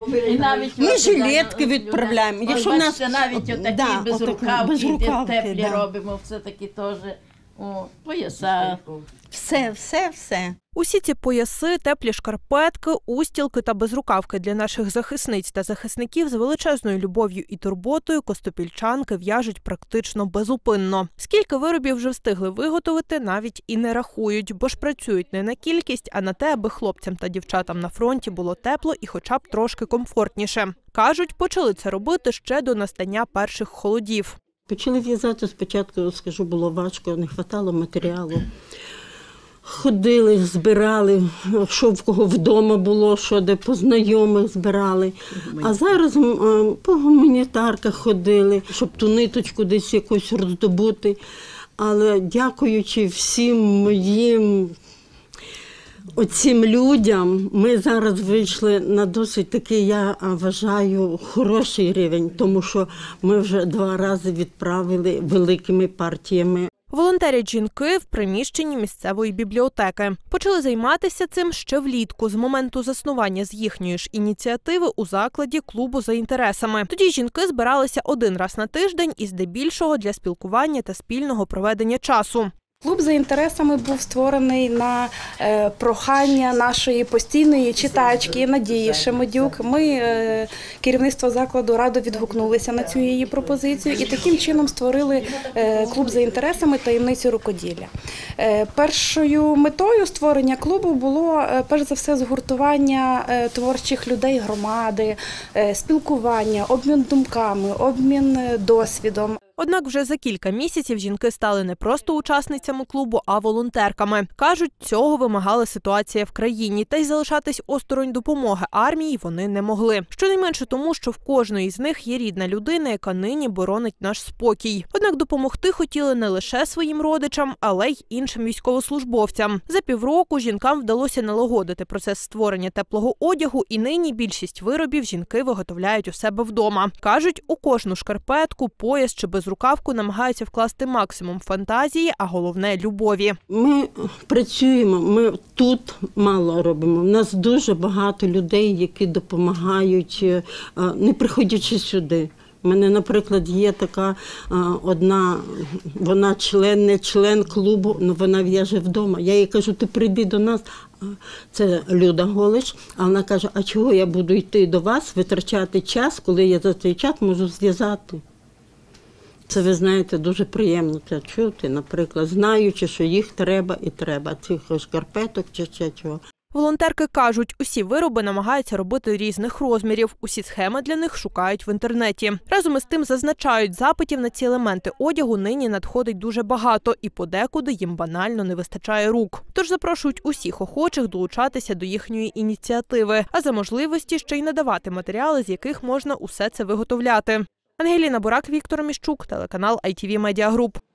Ми жилетки відправляємо. Якщо в нас навіть отакі безрукавки, теплі робимо, все-таки теж. Пояса. Все. Усі ці пояси, теплі шкарпетки, устілки та безрукавки для наших захисниць та захисників з величезною любов'ю і турботою костопільчанки в'яжуть практично безупинно. Скільки виробів вже встигли виготовити, навіть і не рахують, бо ж працюють не на кількість, а на те, аби хлопцям та дівчатам на фронті було тепло і хоча б трошки комфортніше. Кажуть, почали це робити ще до настання перших холодів. Почали в'язати спочатку, скажу, було важко, не вистачало матеріалу. Ходили, збирали, що в кого вдома було, що де по знайомих збирали. А зараз по гуманітарках ходили, щоб ту ниточку десь якусь роздобути. Але дякуючи всім моїм оцим людям, ми зараз вийшли на досить такий, я вважаю, хороший рівень, тому що ми вже 2 рази відправили великими партіями. Волонтерять жінки в приміщенні місцевої бібліотеки. Почали займатися цим ще влітку, з моменту заснування з їхньої ж ініціативи у закладі клубу за інтересами. Тоді жінки збиралися 1 раз на тиждень і здебільшого для спілкування та спільного проведення часу. Клуб за інтересами був створений на прохання нашої постійної читачки Надії Шемедюк. Ми, керівництво закладу, радо відгукнулися на цю її пропозицію і таким чином створили клуб за інтересами «Таємниці рукоділля». Першою метою створення клубу було, перш за все, згуртування творчих людей громади, спілкування, обмін думками, обмін досвідом. Однак вже за кілька місяців жінки стали не просто учасницями клубу, а волонтерками. Кажуть, цього вимагала ситуація в країні, та й залишатись осторонь допомоги армії вони не могли. Щонайменше тому, що в кожної з них є рідна людина, яка нині боронить наш спокій. Однак допомогти хотіли не лише своїм родичам, але й іншим військовослужбовцям. За півроку жінкам вдалося налагодити процес створення теплого одягу, і нині більшість виробів жінки виготовляють у себе вдома. Кажуть, у кожну шкарпетку, пояс чи безрукавку намагаються вкласти максимум фантазії, а головне – любові. Ми працюємо, ми тут мало робимо. У нас дуже багато людей, які допомагають, не приходячи сюди. У мене, наприклад, є така одна, вона не член клубу, але вона в'яже вдома. Я їй кажу, ти прийди до нас. Це Люда Голич, а вона каже, а чого я буду йти до вас, витрачати час, коли я за цей час можу зв'язати. Це, ви знаєте, дуже приємно це чути, наприклад, знаючи, що їх треба і треба, цих шкарпеток чи ще чого. Волонтерки кажуть, усі вироби намагаються робити різних розмірів, усі схеми для них шукають в інтернеті. Разом із тим зазначають, запитів на ці елементи одягу нині надходить дуже багато і подекуди їм банально не вистачає рук. Тож запрошують усіх охочих долучатися до їхньої ініціативи, а за можливості ще й надавати матеріали, з яких можна усе це виготовляти. Ангеліна Бурак, Віктор Міщук, телеканал ITV Media Group.